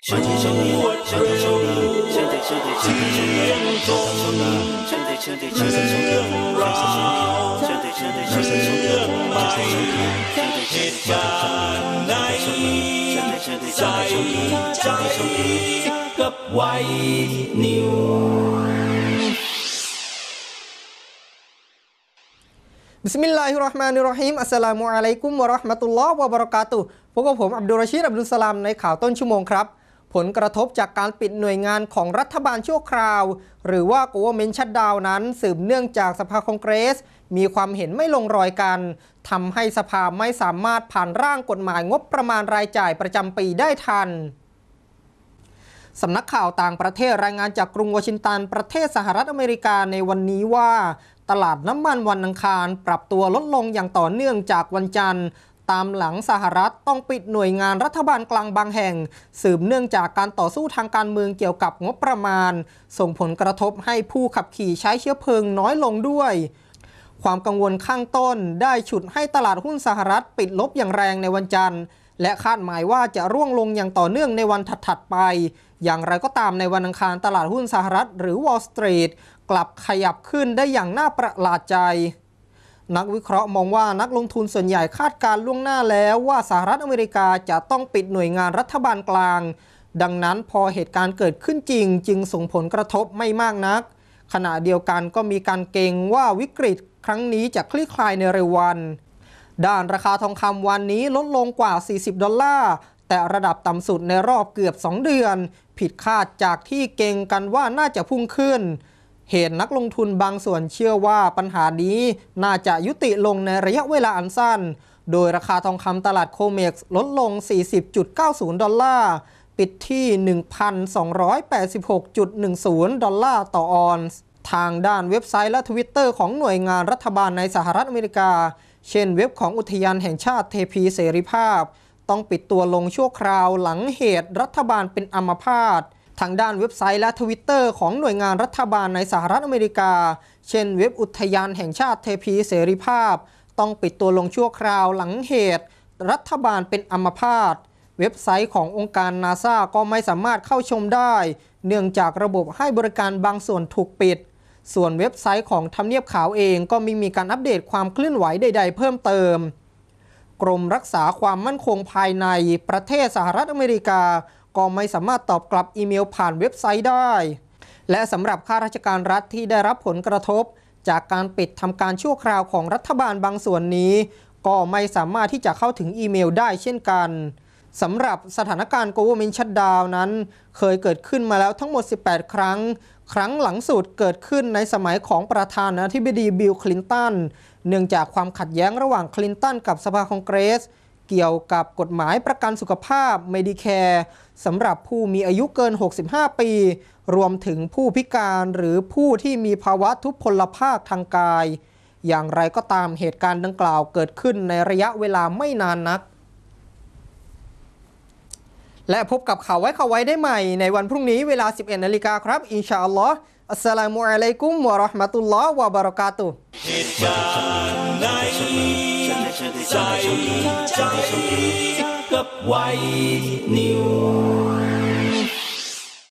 กับไวนิวบิสมิลลาฮิรเราะห์มานิรเราะฮีมอัสสลามุอะลัยกุมวะเราะห์มะตุลลอฮ์วะบะเราะกาตุฮ์พบกับผมอับดุลรอชีด อับดุลสลามในข่าวต้นชั่วโมงครับผลกระทบจากการปิดหน่วยงานของรัฐบาลชั่วคราวหรือว่า Government Shutdown นั้นสืบเนื่องจากสภาคองเกรสมีความเห็นไม่ลงรอยกันทำให้สภาไม่สามารถผ่านร่างกฎหมายงบประมาณรายจ่ายประจำปีได้ทันสำนักข่าวต่างประเทศรายงานจากกรุงวอชิงตันประเทศสหรัฐอเมริกาในวันนี้ว่าตลาดน้ำมันวันอังคารปรับตัวลดลงอย่างต่อเนื่องจากวันจันทร์ตามหลังสหรัฐต้องปิดหน่วยงานรัฐบาลกลางบางแห่งสืบเนื่องจากการต่อสู้ทางการเมืองเกี่ยวกับงบประมาณส่งผลกระทบให้ผู้ขับขี่ใช้เชื้อเพลิงน้อยลงด้วยความกังวลข้างต้นได้ฉุดให้ตลาดหุ้นสหรัฐปิดลบอย่างแรงในวันจันทร์และคาดหมายว่าจะร่วงลงอย่างต่อเนื่องในวันถัดๆไปอย่างไรก็ตามในวันอังคารตลาดหุ้นสหรัฐหรือ Wall Street กลับขยับขึ้นได้อย่างน่าประหลาดใจนักวิเคราะห์มองว่านักลงทุนส่วนใหญ่คาดการล่วงหน้าแล้วว่าสหรัฐอเมริกาจะต้องปิดหน่วยงานรัฐบาลกลางดังนั้นพอเหตุการณ์เกิดขึ้นจริงจึงส่งผลกระทบไม่มากนักขณะเดียวกันก็มีการเกรงว่าวิกฤตครั้งนี้จะคลี่คลายในเร็ววันด้านราคาทองคำวันนี้ลดลงกว่า$40แต่ระดับต่ำสุดในรอบเกือบ2เดือนผิดคาดจากที่เกรงกันว่าน่าจะพุ่งขึ้นเหตุนักลงทุนบางส่วนเชื่อว่าปัญหานี้น่าจะยุติลงในระยะเวลาอันสั้นโดยราคาทองคำตลาดโคเม็กซ์ลดลง$40.90ปิดที่ $1,286.10 ต่อออนซ์ทางด้านเว็บไซต์และ Twitter ของหน่วยงานรัฐบาลในสหรัฐอเมริกาเช่นเว็บของอุทยานแห่งชาติเทพีเสรีภาพต้องปิดตัวลงชั่วคราวหลังเหตุรัฐบาลเป็นอัมพาตทางด้านเว็บไซต์และ Twitter ของหน่วยงานรัฐบาลในสหรัฐอเมริกาเช่นเว็บอุทยานแห่งชาติเทพีเสรีภาพต้องปิดตัวลงชั่วคราวหลังเหตุรัฐบาลเป็นอัมพาตเว็บไซต์ขององค์การ NASA ก็ไม่สามารถเข้าชมได้เนื่องจากระบบให้บริการบางส่วนถูกปิดส่วนเว็บไซต์ของทำเนียบขาวเองก็ไม่มีการอัปเดตความเคลื่อนไหวใดๆเพิ่มเติมกรมรักษาความมั่นคงภายในประเทศสหรัฐอเมริกาก็ไม่สามารถตอบกลับอีเมลผ่านเว็บไซต์ได้และสำหรับข้าราชการรัฐที่ได้รับผลกระทบจากการปิดทำการชั่วคราวของรัฐบาลบางส่วนนี้ก็ไม่สามารถที่จะเข้าถึงอีเมลได้เช่นกันสำหรับสถานการณ์ Government Shutdown นั้นเคยเกิดขึ้นมาแล้วทั้งหมด18ครั้งหลังสุดเกิดขึ้นในสมัยของประธานาธิบดีบิล คลินตันเนื่องจากความขัดแย้งระหว่างคลินตันกับสภาคองเกรสเกี่ยวกับกฎหมายประกันสุขภาพ Medicare สำหรับผู้มีอายุเกิน65ปีรวมถึงผู้พิการหรือผู้ที่มีภาวะทุพพลภาพทางกายอย่างไรก็ตามเหตุการณ์ดังกล่าวเกิดขึ้นในระยะเวลาไม่นานนักและพบกับข่าวไว้ได้ใหม่ในวันพรุ่งนี้เวลา 11 นาฬิกาครับอินชาอัลลอฮ์อัสสลามุอะลัยกุมวะเราะห์มะตุลลอฮ์วะบะเราะกาตุฮ์เหตุการณ์ในใจกับไวนิว